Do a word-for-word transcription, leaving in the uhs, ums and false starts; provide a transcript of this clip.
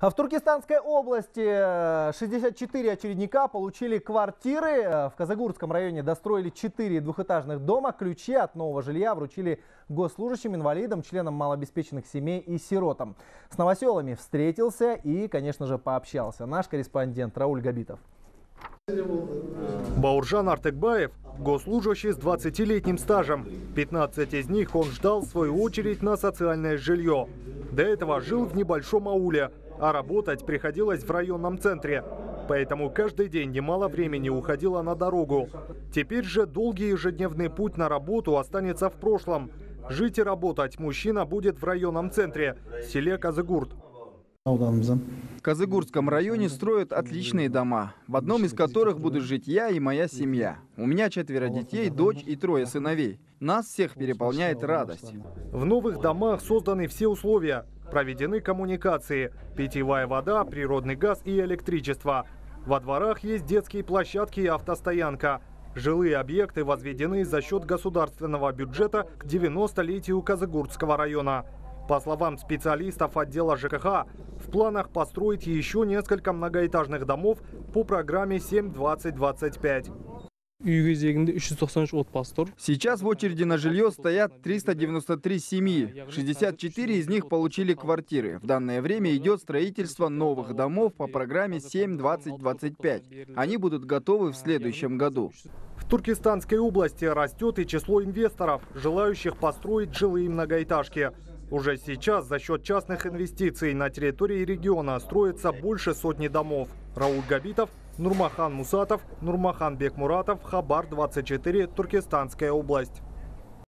В Туркестанской области шестьдесят четыре очередника получили квартиры. В Казыгуртском районе достроили четыре двухэтажных дома. Ключи от нового жилья вручили госслужащим, инвалидам, членам малообеспеченных семей и сиротам. С новоселами встретился и, конечно же, пообщался наш корреспондент Рауль Габитов. Бауржан Артыкбаев – госслужащий с двадцатилетним стажем. пятнадцать из них он ждал в свою очередь на социальное жилье. До этого жил в небольшом ауле, а работать приходилось в районном центре. Поэтому каждый день немало времени уходило на дорогу. Теперь же долгий ежедневный путь на работу останется в прошлом. Жить и работать мужчина будет в районном центре, в селе Казыгурт. В Казыгуртском районе строят отличные дома, в одном из которых буду жить я и моя семья. У меня четверо детей, дочь и трое сыновей. Нас всех переполняет радость. В новых домах созданы все условия. Проведены коммуникации, питьевая вода, природный газ и электричество. Во дворах есть детские площадки и автостоянка. Жилые объекты возведены за счет государственного бюджета к девяностолетию Казыгуртского района. По словам специалистов отдела ЖКХ, в планах построить еще несколько многоэтажных домов по программе семь двадцать двадцать пять. Сейчас в очереди на жилье стоят триста девяносто три семьи. шестьдесят четыре из них получили квартиры. В данное время идет строительство новых домов по программе семь двадцать двадцать пять. Они будут готовы в следующем году. В Туркестанской области растет и число инвесторов, желающих построить жилые многоэтажки. Уже сейчас за счет частных инвестиций на территории региона строится больше сотни домов. Рауль Габитов, Нурмахан Мусатов, Нурмахан Бекмуратов, Хабар двадцать четыре, Туркестанская область.